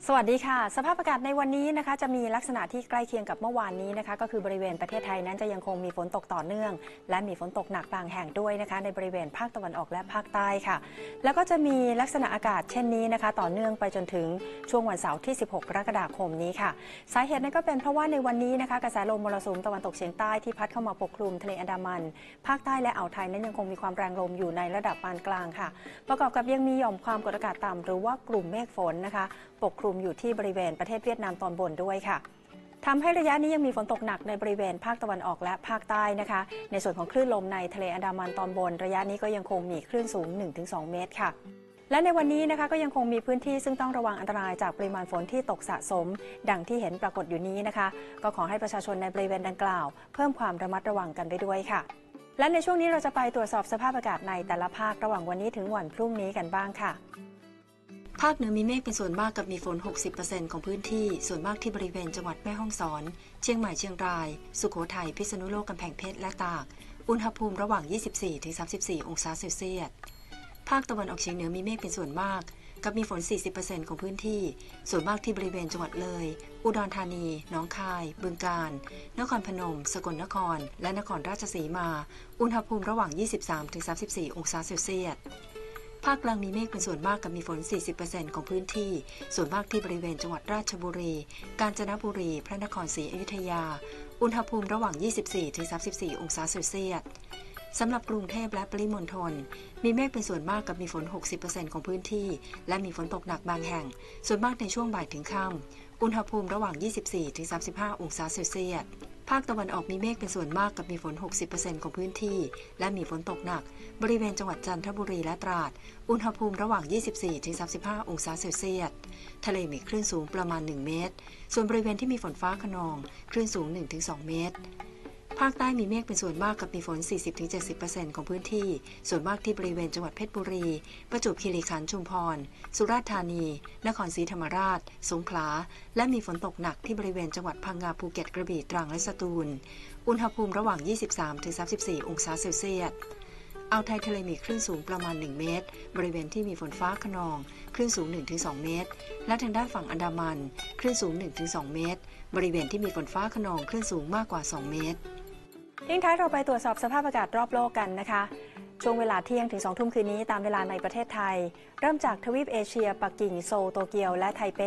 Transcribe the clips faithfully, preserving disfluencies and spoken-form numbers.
สวัสดีค่ะสภาพอากาศในวันนี้นะคะจะมีลักษณะที่ใกล้เคียงกับเมื่อวานนี้นะคะก็คือบริเวณประเทศไทยนั้นจะยังคงมีฝนตกต่อเนื่องและมีฝนตกหนักบางแห่งด้วยนะคะในบริเวณภาคตะวันออกและภาคใต้ค่ะแล้วก็จะมีลักษณะอากาศเช่นนี้นะคะต่อเนื่องไปจนถึงช่วงวันเสาร์ที่สิบหกกรกฎาคมนี้ค่ะสาเหตุนั้นก็เป็นเพราะว่าในวันนี้นะคะกระแสลมมรสุมตะวันตกเฉียงใต้ที่พัดเข้ามาปกคลุมทะเลอันดามันภาคใต้และอ่าวไทยนั้นยังคงมีความแรงลมอยู่ในระดับปานกลางค่ะประกอบกับยังมีหย่อมความกดอากาศต่ำหรือว่ากลุ่มเมฆฝนนะคะปกคลุมอยู่ที่บริเวณประเทศเวียดนามตอนบนด้วยค่ะทำให้ระยะนี้ยังมีฝนตกหนักในบริเวณภาคตะวันออกและภาคใต้นะคะในส่วนของคลื่นลมในทะเลอันดามันตอนบนระยะนี้ก็ยังคงมีคลื่นสูง หนึ่งถึงสอง เมตรค่ะและในวันนี้นะคะก็ยังคงมีพื้นที่ซึ่งต้องระวังอันตรายจากปริมาณฝนที่ตกสะสมดังที่เห็นปรากฏอยู่นี้นะคะก็ขอให้ประชาชนในบริเวณดังกล่าวเพิ่มความระมัดระวังกันไปด้วยค่ะและในช่วงนี้เราจะไปตรวจสอบสภาพอากาศในแต่ละภาคระหว่างวันนี้ถึงวันพรุ่งนี้กันบ้างค่ะภาคเหนือมีเมฆเป็นส่วนมากกับมีฝน หกสิบเปอร์เซ็นต์ ของพื้นที่ส่วนมากที่บริเวณจังหวัดแม่ฮ่องสอนเชียงใหม่เชียงรายสุโขทัยพิษณุโลกกำแพงเพชรและตากอุณหภูมิระหว่าง ยี่สิบสี่ถึงสามสิบสี่ องศาเซลเซียสภาคตะวันออกเฉียงเหนือมีเมฆเป็นส่วนมากกับมีฝน สี่สิบเปอร์เซ็นต์ ของพื้นที่ส่วนมากที่บริเวณจังหวัดเลยอุดรธานีหนองคายบึงกาฬนครพนมสกลนครและนครราชสีมาอุณหภูมิระหว่าง ยี่สิบสามถึงสามสิบสี่ องศาเซลเซียสภาคกลางมีเมฆเป็นส่วนมากกับมีฝน สี่สิบเปอร์เซ็นต์ ของพื้นที่ส่วนมากที่บริเวณจังหวัดราชบุรีกาญจนบุรีพระนครศรีอยุธยาอุณหภูมิระหว่าง ยี่สิบสี่ถึงสามสิบสี่ องศาเซลเซียสสำหรับกรุงเทพและปริมณฑลมีเมฆเป็นส่วนมากกับมีฝน หกสิบเปอร์เซ็นต์ ของพื้นที่และมีฝนตกหนักบางแห่งส่วนมากในช่วงบ่ายถึงค่ำอุณหภูมิระหว่าง ยี่สิบสี่ถึงสามสิบห้า องศาเซลเซียสภาคตะวันออกมีเมฆเป็นส่วนมากกับมีฝน หกสิบเปอร์เซ็นต์ ของพื้นที่และมีฝนตกหนักบริเวณจังหวัดจันทบุรีและตราดอุณหภูมิระหว่าง ยี่สิบสี่ถึงสามสิบห้า องศาเซลเซียสทะเลมีคลื่นสูงประมาณหนึ่งเมตรส่วนบริเวณที่มีฝนฟ้าคะนองคลื่นสูง หนึ่งถึงสอง เมตรภาคใต้มีเมฆเป็นส่วนมากกับมีฝน สี่สิบถึงเจ็ดสิบเปอร์เซ็นต์ ของพื้นที่ส่วนมากที่บริเวณจังหวัดเพชรบุรีประจวบคีรีขันธ์ชุมพรสุราษฎร์ธานีนครศรีธรรมราชสงขลาและมีฝนตกหนักที่บริเวณจังหวัดพังงาภูเก็ตกระบี่ตรังและสตูลอุณหภูมิระหว่าง ยี่สิบสามถึงสามสิบสี่ องศาเซลเซียสอ่าวไทยทะเลมีคลื่นสูงประมาณหนึ่งเมตรบริเวณที่มีฝนฟ้าคะนองคลื่นสูง หนึ่งถึงสอง เมตรและทางด้านฝั่งอันดามันคลื่นสูง หนึ่งถึงสอง เมตรบริเวณที่มีฝนฟ้าคะนองคลื่นสูงมากกว่าสองเมตรทิ้งท้ายเราไปตรวจสอบสภาพอากาศรอบโลกกันนะคะช่วงเวลาเที่ยงถึงสองทุ่มคืนนี้ตามเวลาในประเทศไทยเริ่มจากทวีปเอเชียปักกิ่งโซลโตเกียวและไทเป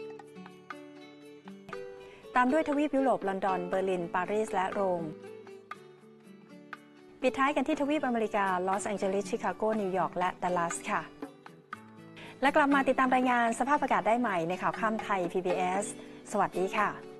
ตามด้วยทวีปยุโรปลอนดอนเบอร์ลินปารีสและโรมปิดท้ายกันที่ทวีปอเมริกาลอสแองเจลิสชิคาโกนิวยอร์กและดัลลัสค่ะและกลับมาติดตามรายงานสภาพอากาศได้ใหม่ในข่าวค่ำไทย พี บี เอส สวัสดีค่ะ